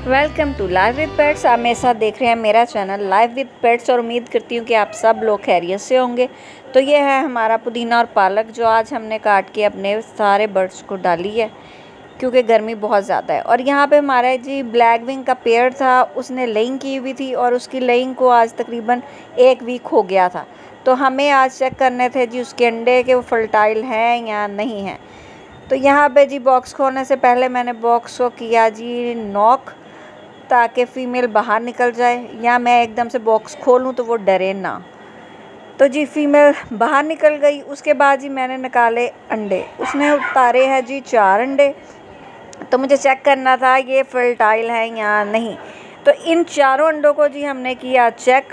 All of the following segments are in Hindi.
Welcome to live with pets. आप मेरे साथ देख रहे हैं मेरा चैनल लाइव विद पेट्स और उम्मीद करती हूँ कि आप सब लोग खैरियत से होंगे। तो ये है हमारा पुदीना और पालक जो आज हमने काट के अपने सारे बर्ड्स को डाली है क्योंकि गर्मी बहुत ज़्यादा है। और यहाँ पे हमारा जी ब्लैक विंग का पेड़ था, उसने लेइंग की हुई थी और उसकी लेइंग को आज तकरीबन 1 वीक हो गया था। तो हमें आज चेक करने थे जी उसके अंडे कि वो फर्टाइल हैं या नहीं हैं। तो यहाँ पे जी बॉक्स खोलने से पहले मैंने बॉक्स को किया जी नॉक ताकि फ़ीमेल बाहर निकल जाए, या मैं एकदम से बॉक्स खोलूँ तो वो डरे ना। तो जी फ़ीमेल बाहर निकल गई। उसके बाद जी मैंने निकाले अंडे, उसने उतारे हैं जी 4 अंडे। तो मुझे चेक करना था ये फर्टाइल है या नहीं। तो इन चारों अंडों को जी हमने किया चेक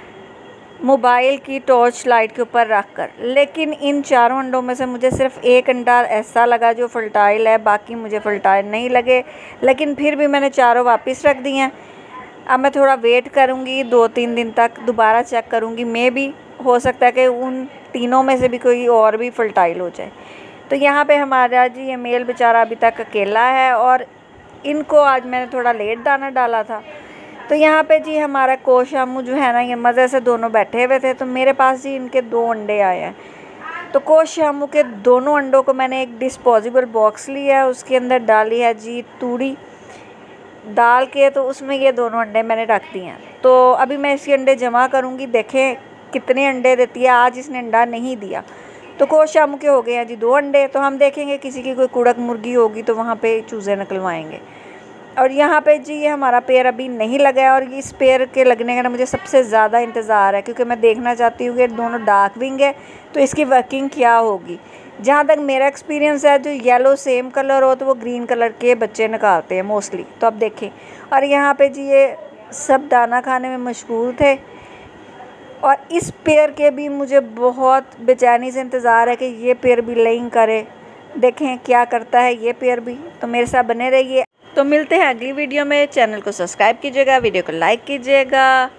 मोबाइल की टॉर्च लाइट के ऊपर रख कर, लेकिन इन चारों अंडों में से मुझे सिर्फ एक अंडा ऐसा लगा जो फर्टाइल है, बाकी मुझे फर्टाइल नहीं लगे। लेकिन फिर भी मैंने चारों वापस रख दिए हैं। अब मैं थोड़ा वेट करूँगी, 2-3 दिन तक दोबारा चेक करूँगी। मे भी हो सकता है कि उन तीनों में से भी कोई और भी फर्टाइल हो जाए। तो यहाँ पे हमारा जी ये मेल बेचारा अभी तक अकेला है और इनको आज मैंने थोड़ा लेट दाना डाला था। तो यहाँ पे जी हमारा कोशामू जो है ना, ये मज़े से दोनों बैठे हुए थे। तो मेरे पास जी इनके 2 अंडे आए हैं। तो कोशामू के दोनों अंडों को मैंने एक डिस्पोजेबल बॉक्स लिया है, उसके अंदर डाली है जी तूड़ी डाल के, तो उसमें ये दोनों अंडे मैंने रख दिए हैं। तो अभी मैं इसके अंडे जमा करूँगी, देखें कितने अंडे देती है। आज इसने अंडा नहीं दिया। तो कोशामू के हो गए हैं जी 2 अंडे। तो हम देखेंगे किसी की कोई कुड़क मुर्गी होगी तो वहाँ पे चूज़े निकलवाएंगे। और यहाँ पे जी ये हमारा पेड़ अभी नहीं लगा है और इस पेड़ के लगने का ना मुझे सबसे ज़्यादा इंतज़ार है, क्योंकि मैं देखना चाहती हूँ कि दोनों डार्क विंग है तो इसकी वर्किंग क्या होगी। जहाँ तक मेरा एक्सपीरियंस है, जो येलो सेम कलर हो तो वो ग्रीन कलर के बच्चे निकालते हैं मोस्टली। तो अब देखें, और यहाँ पे जी ये सब दाना खाने में मशगूल थे। और इस पेड़ के भी मुझे बहुत बेचैनी से इंतज़ार है कि ये पेड़ भी लेइंग करे, देखें क्या करता है ये पेड़ भी। तो मेरे साथ बने रहिए। तो मिलते हैं अगली वीडियो में। चैनल को सब्सक्राइब कीजिएगा, वीडियो को लाइक कीजिएगा।